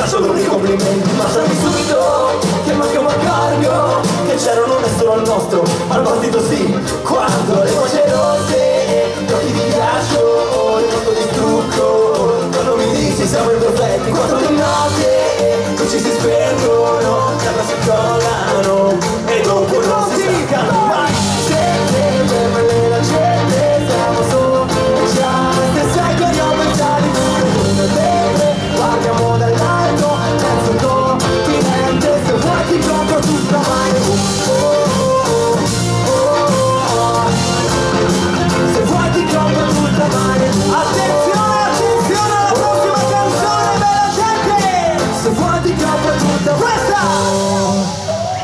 solo dei complimenti. Lasciami subito che manca un cambio, che c'era non è solo il nostro, al partito sì. Quando le voci rosse, gli occhi di ghiaccio, il mondo di trucco, quando mi dici siamo imperfetti, quattro di notte, luci si spengono, terra si collano e dopo non si